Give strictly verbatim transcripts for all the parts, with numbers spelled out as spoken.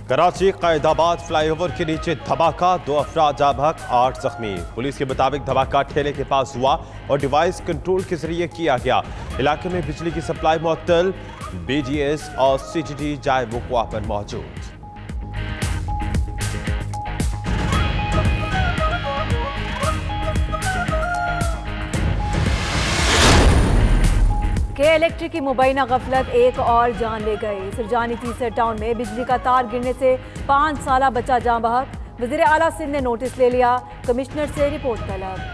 Karachi Qaidabad flyover के नीचे धमाका, दो अफराद जाँ बहक, आठ जख्मी। पुलिस के मुताबिक धमाका ठेले के पास हुआ और डिवाइस कंट्रोल के जरिए किया गया। इलाके में बिजली की सप्लाई मुअत्तल, बी डी एस और सी जी टी जाए वक़ुआ पर मौजूद। के इलेक्ट्रिक की मुबैना गफलत एक और जान ले गई। सुरजानी तीसरे टाउन में बिजली का तार गिरने से पाँच साला बच्चा जाँ बहक। वज़ीर आला सिंध ने नोटिस ले लिया, कमिश्नर से रिपोर्ट तलब।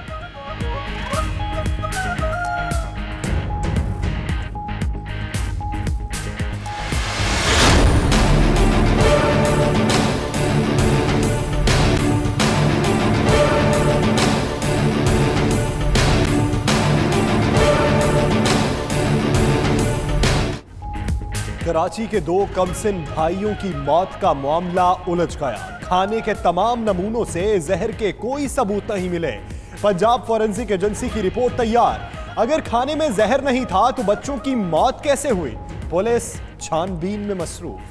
कराची के दो कमसिन भाइयों की मौत का मामला उलझ गया। खाने के तमाम नमूनों से जहर के कोई सबूत नहीं मिले। पंजाब फॉरेंसिक एजेंसी की रिपोर्ट तैयार। अगर खाने में जहर नहीं था तो बच्चों की मौत कैसे हुई? पुलिस छानबीन में मसरूफ।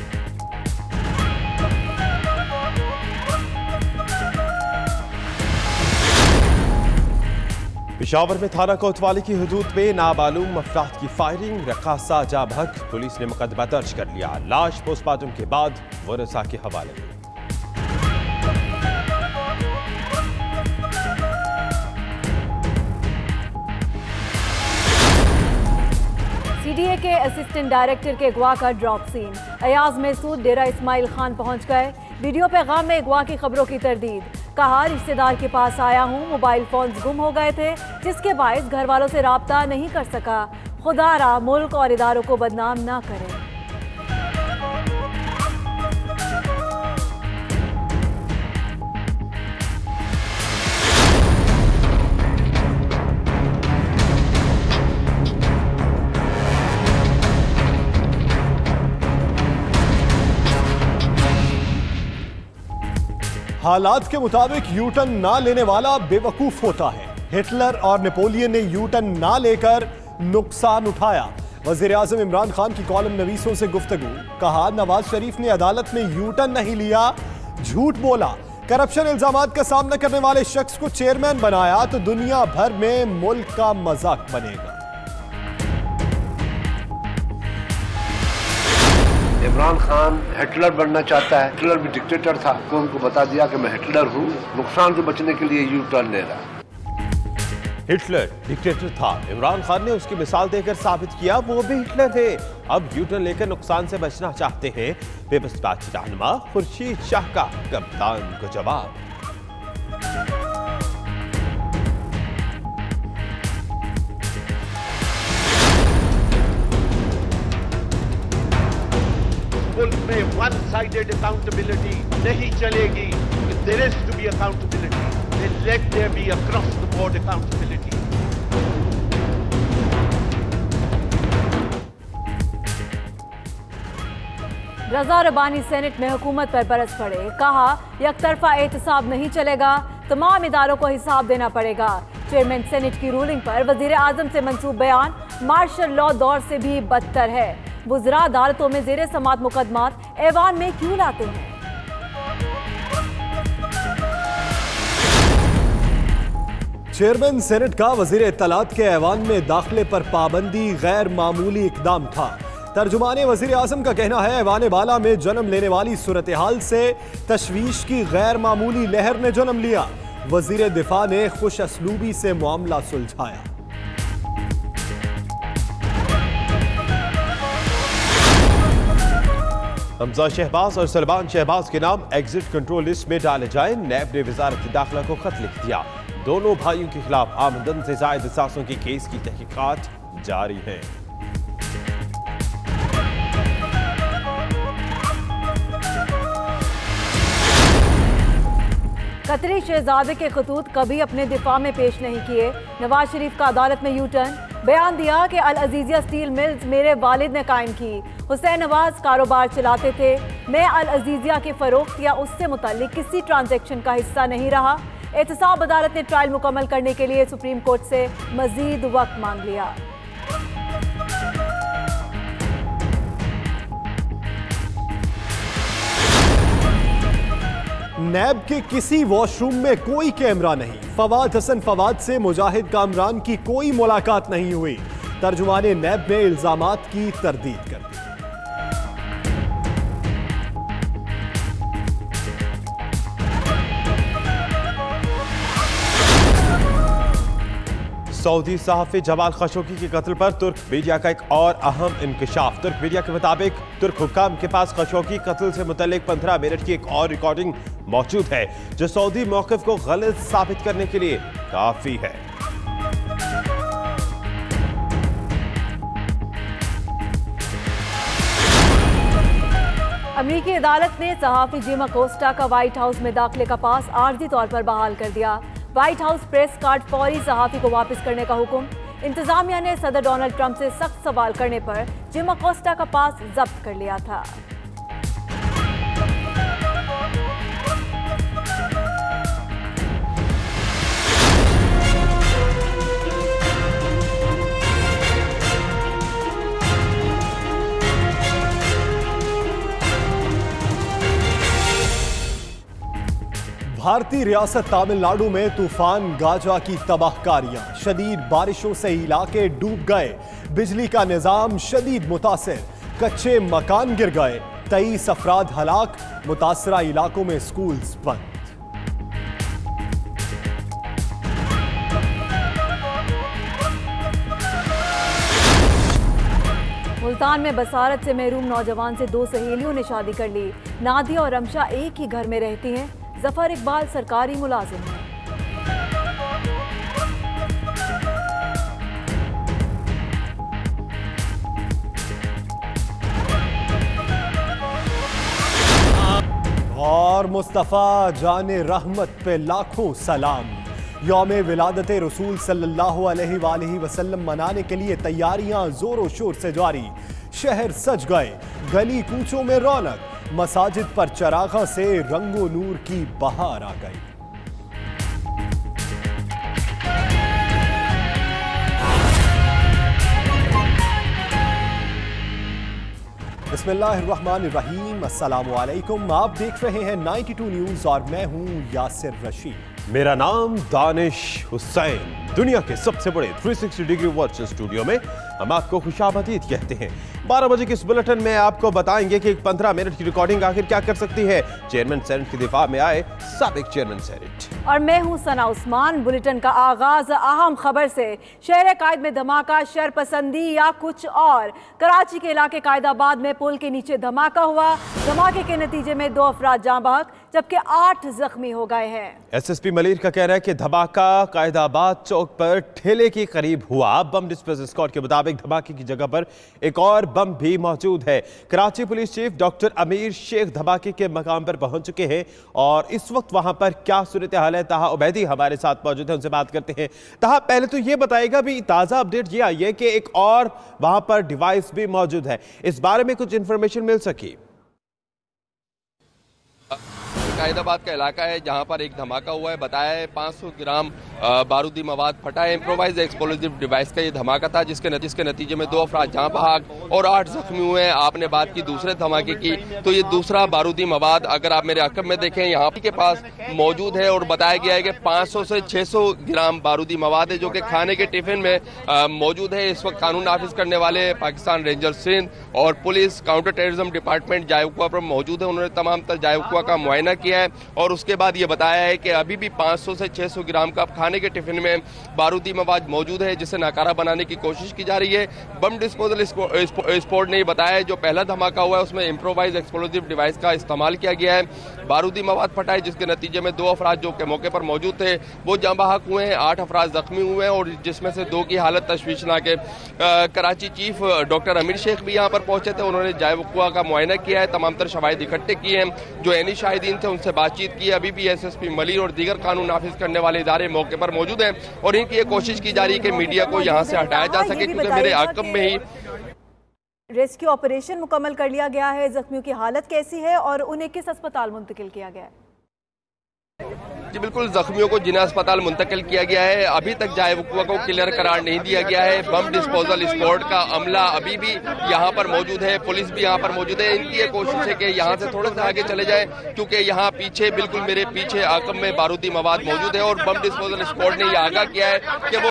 पेशावर में थाना कोतवाली की हुदूद में नामालूम अफराद की फायरिंग, रकासा जाँ बहक। पुलिस ने मुकदमा दर्ज कर लिया। लाश पोस्टमार्टम के बाद वरसा के हवाले। सी डी ए के असिस्टेंट डायरेक्टर के अगवा का ड्रॉप सीन। अयाज महसूद डेरा इस्माइल खान पहुंच गए। वीडियो पैगाम में अगवा की खबरों की तरदीद। कहा, रिश्तेदार के पास आया हूं, मोबाइल फोन्स गुम हो गए थे जिसके बायस घर वालों से राब्ता नहीं कर सका। खुदारा मुल्क और इदारों को बदनाम ना करें। हालात के मुताबिक यू टर्न ना लेने वाला बेवकूफ होता है। हिटलर और नेपोलियन ने यू टर्न ना लेकर नुकसान उठाया। वजीर आजम इमरान खान की कॉलम नवीसों से गुफ्तगू। कहा, नवाज शरीफ ने अदालत में यू टर्न नहीं लिया, झूठ बोला। करप्शन इल्जामात का सामना करने वाले शख्स को चेयरमैन बनाया तो दुनिया भर में मुल्क का मजाक बनेगा। इमरान खान हिटलर बनना चाहता है। हिटलर भी डिक्टेटर था, तो उनको बता दिया कि मैं हिटलर हूँ। नुकसान से बचने के लिए यू टर्न ले रहा। हिटलर डिक्टेटर था, इमरान खान ने उसकी मिसाल देकर साबित किया वो भी हिटलर है। अब यू टर्न लेकर नुकसान से बचना चाहते हैं। पीपल्स पार्टी रहनुमा खुर्शीद शाह का कप्तान को जवाब। मुल्क में वन साइडेड अकाउंटेबिलिटी नहीं चलेगी। There is to be accountability, let there be across the board accountability. Raza Rabbani senate में हुकूमत पर बरस पड़े। कहा, यकतरफा एहतसाब नहीं चलेगा, तमाम इदारों को हिसाब देना पड़ेगा। चेयरमैन सेनेट की रूलिंग पर वजीर आजम से मंसूब बयान, मार्शल लॉ दौर से भी बदतर है। वुज़रा अदालतों में जेरे समात मुकदमात ऐवान में क्यों लाते हैं? चेयरमैन सेनेट का वजीर इत्तलात के ऐवान में दाखिले पर पाबंदी गैर मामूली इकदाम था। तर्जुमाने वजीर आजम का कहना है, ऐवान बाला में जन्म लेने वाली सूरत हाल से तशवीश की गैर मामूली लहर ने जन्म लिया। वजीर दिफा ने खुश असलूबी से मामला सुलझाया। हमजा शहबाज और सलमान शहबाज के नाम एग्जिट कंट्रोल लिस्ट में डाले जाए। नैब ने वजारत दाखिला को खत लिख दिया। दोनों भाइयों के खिलाफ आमदन से जायद सासों की केस की तहकीकात जारी है। कतरी शहजादे के खतूत कभी अपने दिफा में पेश नहीं किए। नवाज शरीफ का अदालत में यू टर्न। बयान दिया कि अल अजीजिया स्टील मिल्स मेरे वालिद ने कायम की। हुसैन नवाज कारोबार चलाते थे। मैं अल अजीजिया के फरोख्त या उससे मुताल्लिक किसी ट्रांजैक्शन का हिस्सा नहीं रहा। एहतसाब अदालत ने ट्रायल मुकम्मल करने के लिए सुप्रीम कोर्ट से मजीद वक्त मांग लिया। नैब के किसी वॉशरूम में कोई कैमरा नहीं। फवाद हसन फवाद से मुजाहिद कामरान की कोई मुलाकात नहीं हुई। तर्जुमाने नैब ने इल्जामात की तरदीद कर दी। सऊदी सहाफ़ी जमाल खशोगी के कत्ल पर तुर्क मीडिया का एक और अहम इंकशाफ। तुर्क मीडिया के मुताबिक तुर्क हुक्काम के पास खशोगी कत्ल से मुतल्लिक पंद्रह मिनट की एक और रिकॉर्डिंग मौजूद है, जो सऊदी मौक़िफ़ को गलत साबित करने के लिए काफ़ी है। अमेरिकी अदालत ने सहाफ़ी जिम अकोस्टा का व्हाइट हाउस में दाखिले का पास आर्जी तौर पर बहाल कर दिया। व्हाइट हाउस प्रेस कार्ड फौरी सहाफ़ी को वापस करने का हुक्म। इंतजामिया ने सदर डोनाल्ड ट्रंप से सख्त सवाल करने पर जिम अकोस्टा का पास जब्त कर लिया था। भारतीय रियासत तमिलनाडु में तूफान गाजा की तबाहकारियां। शदीद बारिशों से इलाके डूब गए। बिजली का निजाम शदीद मुतासिर। कच्चे मकान गिर गए। तेईस अफराद हलाक। मुतासरा इलाकों में स्कूल्स बंद। मुल्तान में बसारत से महरूम नौजवान से दो सहेलियों ने शादी कर ली। नादिया और रमशा एक ही घर में रहती हैं। जफर इकबाल सरकारी मुलाजिम है। और मुस्तफ़ा जाने रहमत पे लाखों सलाम। यौम विलादत रसूल सल्लल्लाहु अलैहि वालैहि वसल्लम मनाने के लिए तैयारियां जोरों शोर से जारी। शहर सज गए। गली कूचों में रौनक। मसाजिद पर चरागा से रंगो नूर की बहार आ गई। बिस्मिल्लाहिर्रहमानिर्रहीम। अस्सलामु अलैकुम। आप देख रहे हैं बानवे न्यूज़ और मैं हूं यासिर रशीद। मेरा नाम दानिश हुसैन। दुनिया के सबसे बड़े तीन सौ साठ डिग्री वर्चुअल स्टूडियो में हम आपको खुशामदीद कहते हैं। बारह बजे के इस बुलेटिन में आपको बताएंगे कि एक पंद्रह मिनट की रिकॉर्डिंग आखिर क्या कर सकती है। चेयरमैन सेनेट के दिफा में आए साबिक चेयरमैन सेनेट। और मैं हूं सना उस्मान। बुलेटिन का आगाज अहम खबर से। शहर कायद में धमाका, शरपसंदी या कुछ और। कराची के इलाके कायदाबाद में पुल के नीचे धमाका हुआ। धमाके के नतीजे में दो अफराद जाँ बहक जबकि आठ जख्मी हो गए हैं। एस एस पी मलिक का कहना है कि धमाका कायदाबाद चौक पर ठेले के करीब हुआ। बम डिस्पोजल स्क्वाड के मुताबिक धमाके की जगह पर एक और बम भी मौजूद है। कराची पुलिस चीफ डॉक्टर अमीर शेख धमाके के मकाम पर पहुंच चुके हैं और इस वक्त वहां पर क्या सूरत हाल है, ताहा उबैदी हमारे साथ मौजूद है, उनसे बात करते हैं। ताहा, पहले तो ये बताएगा भी ताजा अपडेट ये आई है कि एक और वहां पर डिवाइस भी मौजूद है, इस बारे में कुछ इंफॉर्मेशन मिल सकी? कायदाबाद का इलाका है जहां पर एक धमाका हुआ है। बताया है पाँच सौ ग्राम बारूदी मवाद फटा है। इम्प्रोवाइज एक्सप्लोजिव डिवाइस का ये धमाका था जिसके नतीजे के नतीजे में दो अफराद जहां बहक और आठ जख्मी हुए हैं। आपने बात की दूसरे धमाके की, तो ये दूसरा बारूदी मवाद अगर आप मेरे अकब में देखें यहाँ के पास मौजूद है और बताया गया है कि पाँच सौ से छह सौ ग्राम बारूदी मवाद है जो कि खाने के टिफिन में मौजूद है। इस वक्त कानून नाफिज करने वाले पाकिस्तान रेंजर सिंध और पुलिस काउंटर टेररिज्म डिपार्टमेंट जायकुआ पर मौजूद है। उन्होंने तमाम तर जायकुआ का मुआयना किया है और उसके बाद ये बताया है कि अभी भी पाँच सौ से छह सौ ग्राम का खाने के टिफिन में बारूदी मवाद मौजूद है जिसे नाकारा बनाने की कोशिश की जा रही है। बम डिस्पोजल स्क्वाड ने बताया है जो पहला धमाका हुआ है उसमें इम्प्रोवाइज एक्सप्लोजिव डिवाइस का इस्तेमाल किया गया है। बारूदी मवाद फटा है जिसके नतीजे में दो अफराद जो के मौके पर मौजूद थे वो जाँ बहक हुए हैं, आठ अफराद जख्मी हुए हैं और जिसमें से दो की हालत तशवीशनाक है। कराची चीफ डॉक्टर अमीर शेख भी यहाँ पर पहुंचे थे। उन्होंने जायवकुआ का मुआयना किया है, तमाम तर शवाहिद इकट्ठे किए हैं। जो एनी शाहिदीन थे उनसे बातचीत की। अभी भी एस एस पी मलिक और दीगर कानून नाफिज करने वाले इदारे मौके पर मौजूद हैं और इनकी ये कोशिश की जा रही है कि मीडिया को यहाँ से हटाया जा सके क्योंकि मेरे आकम में ही रेस्क्यू ऑपरेशन मुकम्मल कर लिया गया है। जख्मियों की हालत कैसी है और उन्हें किस अस्पताल मुंतकिल किया गया है? जी बिल्कुल, जख्मियों को जिना अस्पताल मुंतकिल किया गया है। अभी तक जाए वकुआ को क्लियर करार नहीं दिया गया है। बम डिस्पोजल स्क्वाड का अमला अभी भी यहाँ पर मौजूद है, पुलिस भी यहाँ पर मौजूद है। इनकी ये कोशिश है कि यहाँ से थोड़ा सा आगे चले जाए, क्योंकि यहाँ पीछे, बिल्कुल मेरे पीछे आकम में बारूदी मवाद मौजूद है और बम डिस्पोजल स्क्वाड ने यह आगाह किया है कि वो